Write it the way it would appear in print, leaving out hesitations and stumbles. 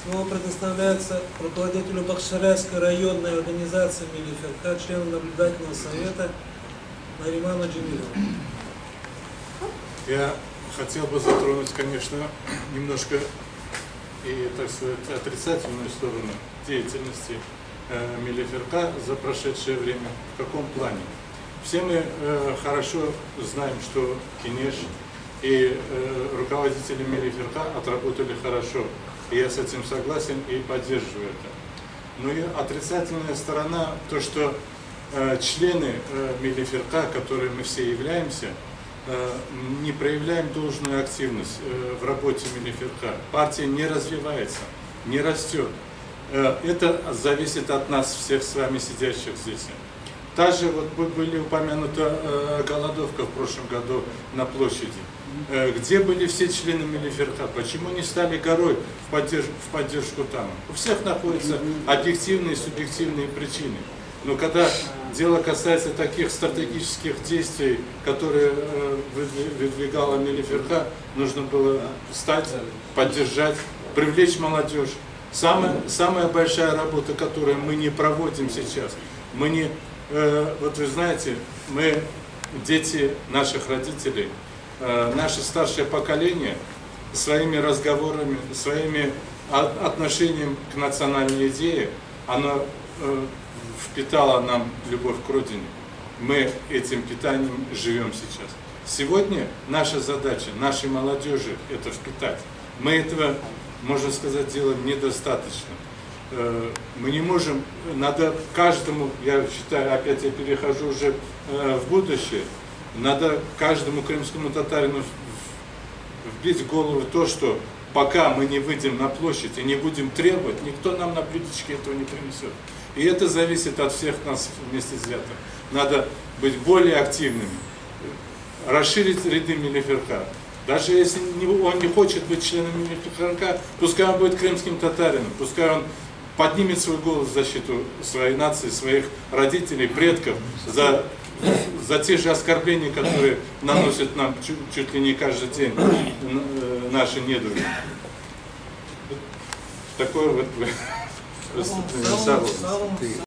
Слово предоставляется руководителю Бахчисарайской районной организации Милифирка, члену наблюдательного совета Нариману Джемилову. Я хотел бы затронуть, конечно, немножко и, так сказать, отрицательную сторону деятельности Милифирка за прошедшее время. В каком плане? Все мы хорошо знаем, что Кенеш и руководители Милифирка отработали хорошо. И я с этим согласен и поддерживаю это. Но и отрицательная сторона, то, что члены Милифирка, которые мы все являемся, не проявляем должную активность в работе Милифирка. Партия не развивается, не растет. Это зависит от нас всех с вами сидящих здесь. Также вот были упомянута голодовка в прошлом году на площади. Где были все члены Милифирка? Почему не стали горой в поддержку там? У всех находятся объективные и субъективные причины. Но когда дело касается таких стратегических действий, которые выдвигала Милифирка, нужно было встать, поддержать, привлечь молодежь. Самая большая работа, которую мы не проводим сейчас, мы не... Вот вы знаете, мы дети наших родителей, наше старшее поколение своими разговорами, своими отношением к национальной идее, оно впитало нам любовь к родине. Мы этим питанием живем сейчас. Сегодня наша задача, нашей молодежи, это впитать. Мы этого, можно сказать, делаем недостаточно. Мы не можем, надо каждому, я считаю, опять я перехожу уже в будущее, надо каждому крымскому татарину вбить в голову то, что пока мы не выйдем на площадь и не будем требовать, никто нам на блюдечке этого не принесет. И это зависит от всех нас вместе взятых. Надо быть более активными, расширить ряды Милифирка. Даже если он не хочет быть членом Милифирка, пускай он будет крымским татарином, пускай он поднимет свой голос в защиту своей нации, своих родителей, предков, за те же оскорбления, которые наносят нам чуть ли не каждый день наши недруги. Такое вот выступление.